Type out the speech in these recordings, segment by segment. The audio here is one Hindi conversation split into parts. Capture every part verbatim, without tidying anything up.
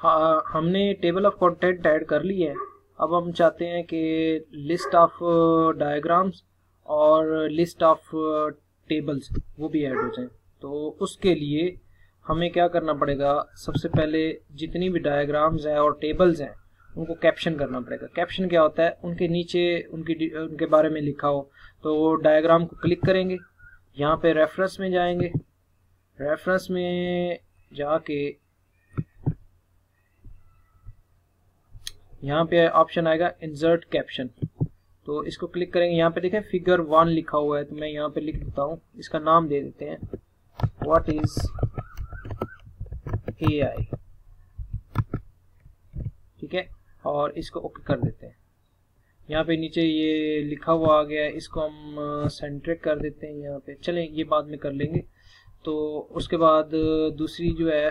हाँ, हमने टेबल ऑफ कंटेंट ऐड कर ली है। अब हम चाहते हैं कि लिस्ट ऑफ डायग्राम्स और लिस्ट ऑफ टेबल्स वो भी ऐड हो जाएं। तो उसके लिए हमें क्या करना पड़ेगा, सबसे पहले जितनी भी डायग्राम्स हैं और टेबल्स हैं उनको कैप्शन करना पड़ेगा। कैप्शन क्या होता है, उनके नीचे उनकी उनके बारे में लिखा हो। तो वो डायग्राम को क्लिक करेंगे, यहाँ पे रेफरेंस में जाएंगे, रेफरेंस में जाके यहाँ पे ऑप्शन आएगा इंसर्ट कैप्शन। तो इसको क्लिक करेंगे, यहाँ पे देखें फिगर वन लिखा हुआ है, तो मैं यहाँ पे लिख देता हूँ, इसका नाम दे देते हैं व्हाट इज ए आई, ठीक है, और इसको ओके कर देते हैं। यहाँ पे नीचे ये लिखा हुआ आ गया है, इसको हम सेंट्रिक कर देते हैं यहाँ पे, चलें ये बाद में कर लेंगे। तो उसके बाद दूसरी जो है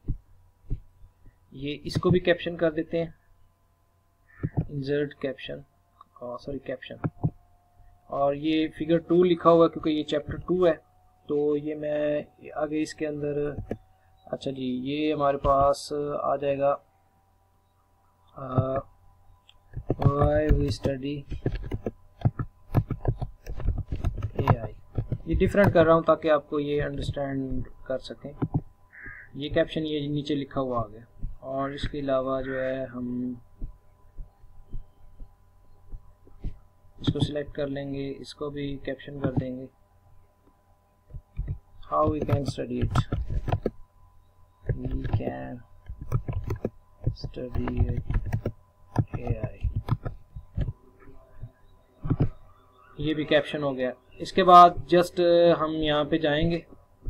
ये इसको भी कैप्शन कर देते हैं, इंसर्ट कैप्शन, सॉरी कैप्शन। और ये फिगर टू लिखा हुआ है क्योंकि ये चैप्टर टू है, तो ये मैं आगे इसके अंदर, अच्छा जी ये हमारे पास आ जाएगा why we study A I. ये डिफरेंट कर रहा हूँ ताकि आपको ये अंडरस्टैंड कर सकें। ये कैप्शन ये नीचे लिखा हुआ आ गया। और इसके अलावा जो है हम इसको सिलेक्ट कर लेंगे, इसको भी कैप्शन कर देंगे, how we can study it, we can study A I. ये भी कैप्शन हो गया। इसके बाद जस्ट हम यहाँ पे जाएंगे,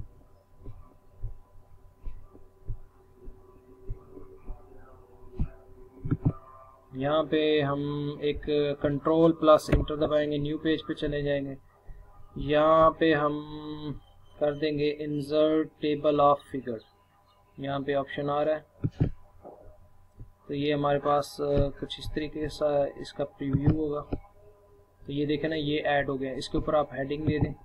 यहाँ पे हम एक कंट्रोल प्लस इंटर दबाएंगे, न्यू पेज पे चले जाएंगे। यहाँ पे हम कर देंगे इंसर्ट टेबल ऑफ फिगर, यहाँ पे ऑप्शन आ रहा है। तो ये हमारे पास कुछ इस तरीके से इसका प्रीव्यू होगा। तो ये देखें ना, ये ऐड हो गया। इसके ऊपर आप हेडिंग दे दें।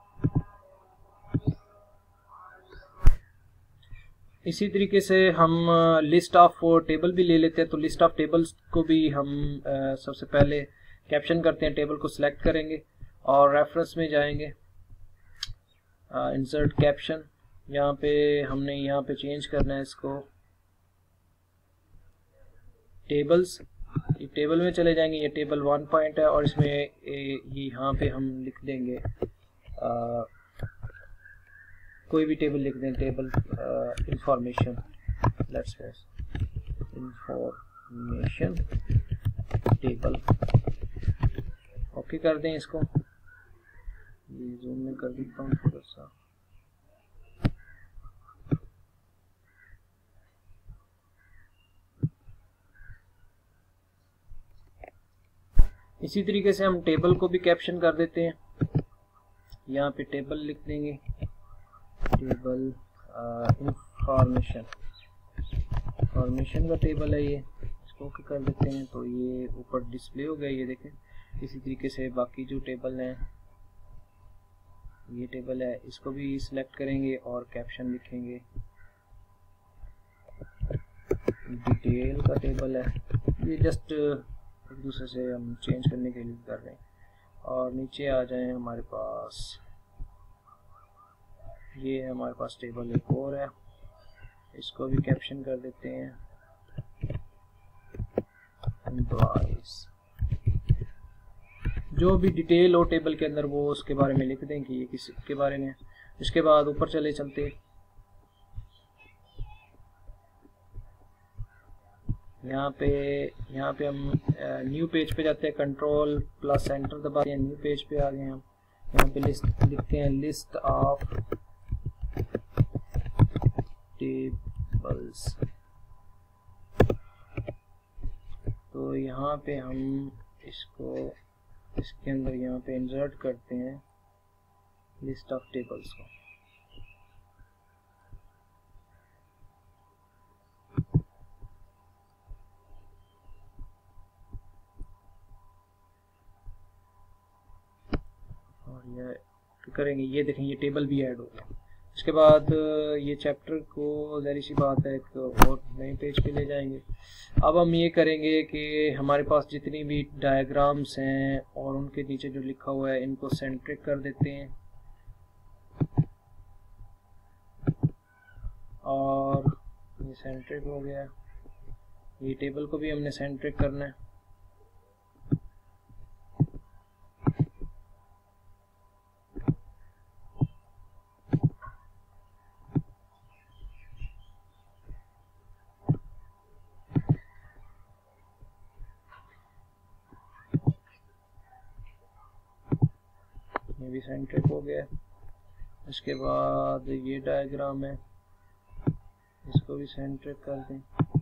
इसी तरीके से हम लिस्ट ऑफ टेबल भी ले लेते हैं। तो लिस्ट ऑफ टेबल्स को भी हम आ, सबसे पहले कैप्शन करते हैं, टेबल को सिलेक्ट करेंगे और रेफरेंस में जाएंगे, इंसर्ट कैप्शन। यहाँ पे हमने यहाँ पे चेंज करना है इसको टेबल्स, ये टेबल में चले जाएंगे। ये टेबल वन पॉइंट है और इसमें ये यहाँ पे हम लिख देंगे आ, कोई भी टेबल लिख दें, table information, let's suppose information table, okay कर दें इसको। ये जूम में कर देता हूँ थोड़ा सा। इसी तरीके से हम टेबल को भी कैप्शन कर देते हैं। यहाँ पे टेबल लिख देंगे, टेबल इंफॉर्मेशन, इंफॉर्मेशन का टेबल है ये, इसको ओके कर देते हैं। तो ये ऊपर डिस्प्ले हो गया, ये देखें। इसी तरीके से बाकी जो टेबल हैं, ये टेबल है, इसको भी सिलेक्ट करेंगे और कैप्शन लिखेंगे। डिटेल का टेबल है, ये जस्ट एक दूसरे से हम चेंज करने के लिए कर रहे हैं। और नीचे आ जाएं, हमारे पास ये हमारे पास टेबल एक और है, इसको भी कैप्शन कर देते हैं एम्प्लॉइज। जो भी डिटेल हो टेबल के अंदर वो उसके बारे में लिख दें कि ये किस के बारे में। इसके बाद ऊपर चले चलते, यहाँ पे यहाँ पे हम न्यू पेज पे जाते हैं, कंट्रोल प्लस एंटर दबाते हैं, न्यू पेज पे आ गए हम। यहाँ पे लिस्ट लिखते हैं, लिस्ट ऑफ टेबल्स। तो यहाँ पे हम इसको इसके अंदर यहाँ पे इंसर्ट करते हैं लिस्ट ऑफ टेबल्स को। और ये करेंगे, ये देखें ये टेबल भी ऐड हो गया। इसके बाद ये चैप्टर को ज़ाहिर सी बात है एक और नए पेज पे ले जाएंगे। अब हम ये करेंगे कि हमारे पास जितनी भी डायग्राम्स हैं और उनके नीचे जो लिखा हुआ है इनको सेंट्रिक कर देते हैं, और ये सेंट्रिक हो गया। ये टेबल को भी हमने सेंट्रिक करना है। ये भी सेंट्रिक हो गया। इसके बाद ये डायग्राम है, इसको भी सेंट्रिक कर दें।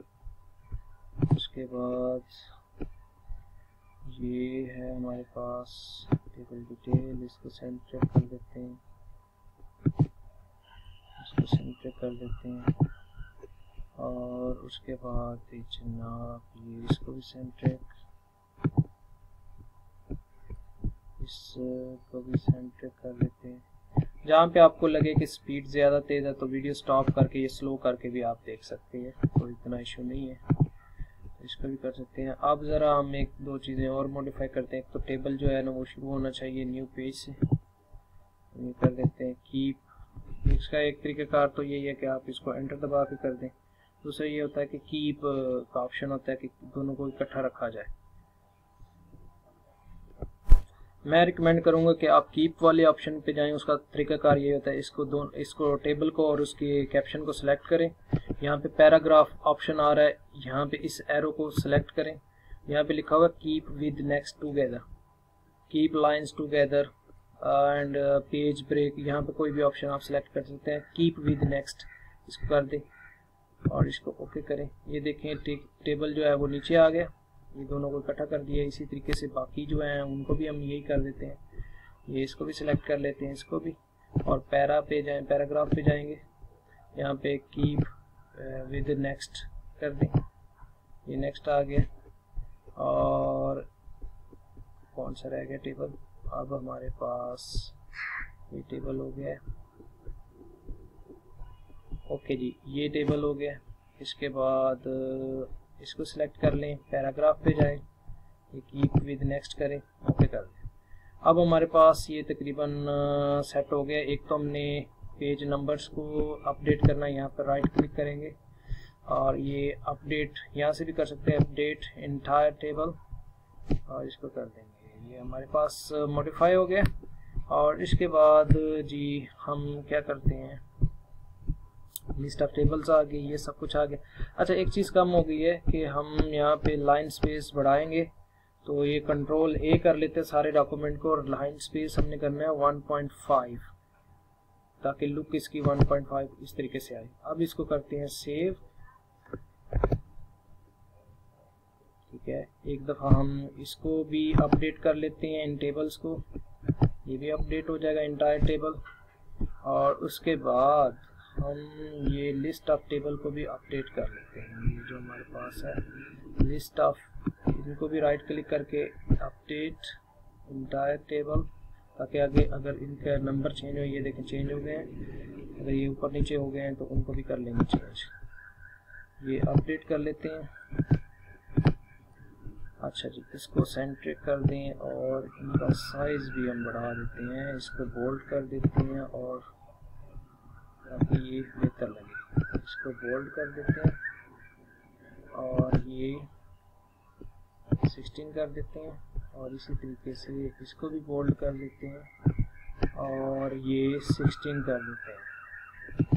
उसके बाद ये है हमारे पास टेबल डिटेल, इसको सेंट्रिक कर देते हैं, इसको सेंट्रिक कर देते हैं। और उसके बाद जनाब ये इसको भी सेंट्रिक, इसको भी सेंट्रिक कर देते हैं। जहाँ पे आपको लगे कि स्पीड ज़्यादा तेज़ है तो वीडियो स्टॉप करके ये स्लो करके भी आप देख सकते हैं, कोई इतना इशू नहीं है, इसको भी कर सकते हैं। अब ज़रा हम एक दो चीज़ें और मॉडिफाई करते हैं। तो टेबल जो है ना वो शुरू होना चाहिए न्यू पेज से, ये कर देते हैं कीप। इसका एक तरीक़ाकार तो यही है कि आप इसको एंटर दबा के कर दें। दूसरा ये होता है कि कीप का ऑप्शन होता है कि दोनों को इकट्ठा रखा जाए। मैं रिकमेंड करूंगा कि आप कीप वाले ऑप्शन पे जाएं। उसका तरीकाकार ये होता है, इसको दोनों इसको टेबल को और उसके कैप्शन को सिलेक्ट करें। यहाँ पे पैराग्राफ ऑप्शन आ रहा है, यहाँ पे इस एरो को सिलेक्ट करें। यहाँ पे लिखा हुआ keep with next together, keep lines together and page break. यहाँ पे कोई भी ऑप्शन आप सिलेक्ट कर सकते हैं। कीप विद नेक्स्ट इसको कर दें और इसको ओके करें। ये देखें टे, टेबल जो है वो नीचे आ गया, ये दोनों को इकट्ठा कर दिया। इसी तरीके से बाकी जो हैं उनको भी हम यही कर देते हैं। ये इसको भी सिलेक्ट कर लेते हैं, इसको भी, और पैरा पे जाएं, पैराग्राफ पे जाएंगे। यहाँ पे कीप विद नेक्स्ट कर दें, ये नेक्स्ट आ गया। और कौन सा रह गया टेबल, अब हमारे पास ये टेबल हो गया है। ओके जी, ये टेबल हो गया। इसके बाद इसको सिलेक्ट कर लें, पैराग्राफ पे जाएं, ये कीप विद नेक्स्ट करें, ओके कर दें। अब हमारे पास ये तकरीबन सेट हो गया। एक तो हमने पेज नंबर्स को अपडेट करना है, यहाँ पर राइट क्लिक करेंगे और ये अपडेट यहाँ से भी कर सकते हैं, अपडेट एंटायर टेबल, और इसको कर देंगे। ये हमारे पास मॉडिफाई हो गया। और इसके बाद जी हम क्या करते हैं, लिस्ट ऑफ टेबल्स आ गई, ये सब कुछ आ गया। अच्छा, एक चीज़ कम हो गई है कि हम यहाँ पे लाइन स्पेस बढ़ाएंगे, तो ये कंट्रोल ए कर लेते हैं सारे डॉक्यूमेंट को, और लाइन स्पेस हमने करना है वन पॉइंट फाइव, ताकि लुक इसकी वन पॉइंट फाइव इस तरीके से आए। अब इसको करते हैं सेव। ठीक है, एक दफ़ा हम इसको भी अपडेट कर लेते हैं, इन टेबल्स को, ये भी अपडेट हो जाएगा एंटायर टेबल। और उसके बाद हम ये लिस्ट ऑफ टेबल को भी अपडेट कर लेते हैं। ये जो हमारे पास है लिस्ट ऑफ, इनको भी राइट क्लिक करके अपडेट एंटायर टेबल, ताकि आगे अगर इनका नंबर चेंज हो, ये देखें चेंज हो गए हैं, अगर ये ऊपर नीचे हो गए हैं तो उनको भी कर लेंगे चेंज। ये अपडेट कर लेते हैं। अच्छा जी, इसको सेंट्रिक कर दें और इनका साइज भी हम बढ़ा देते हैं, इसको बोल्ड कर देते हैं और ताकि ये बेहतर लगे। इसको बोल्ड कर देते हैं और ये सिक्सटीन कर देते हैं, और इसी तरीके से इसको भी बोल्ड कर देते हैं और ये सिक्सटीन कर देते हैं।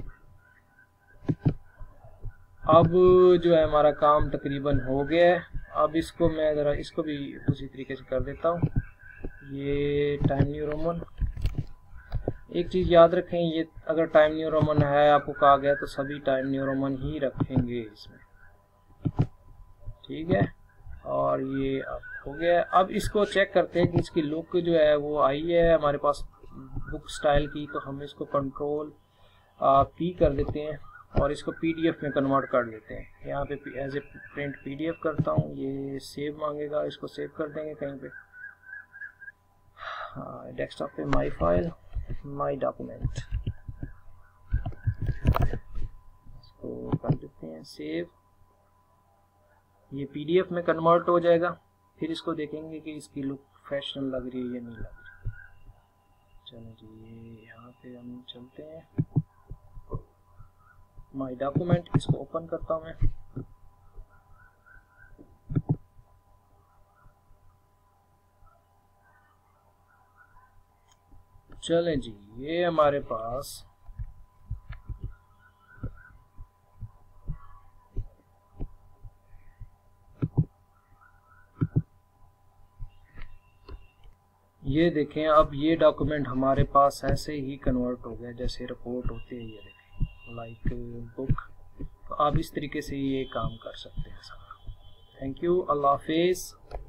अब जो है हमारा काम तकरीबन हो गया है। अब इसको मैं ज़रा इसको भी उसी तरीके से कर देता हूँ। ये टाइम न्यू रोमन, एक चीज़ याद रखें, ये अगर टाइम न्यू रोमन है आपको कहा गया तो सभी टाइम न्यू रोमन ही रखेंगे इसमें, ठीक है। और ये अब हो गया। अब इसको चेक करते हैं कि इसकी लुक जो है वो आई है हमारे पास बुक स्टाइल की, तो हम इसको कंट्रोल पी कर देते हैं और इसको पीडीएफ में कन्वर्ट कर देते हैं। यहाँ पे एज ए प्रिंट पीडीएफ करता हूँ, ये सेव मांगेगा, इसको सेव कर देंगे कहीं पे, हाँ डेस्कटॉप पे, माई फाइल, माई डॉक्यूमेंट, कर देते हैं सेव। ये पीडीएफ में कन्वर्ट हो जाएगा, फिर इसको देखेंगे कि इसकी लुक प्रोफेशनल लग रही है या नहीं लग रही। चलो जी, ये यहाँ पे हम चलते हैं माय डॉक्यूमेंट, इसको ओपन करता हूँ मैं। चलें जी, ये हमारे पास ये देखें, अब ये डॉक्यूमेंट हमारे पास ऐसे ही कन्वर्ट हो गया जैसे रिपोर्ट होते हैं। ये देखें लाइक बुक। तो आप इस तरीके से ये काम कर सकते हैं सारा। थैंक यू, अल्लाह हाफिज़।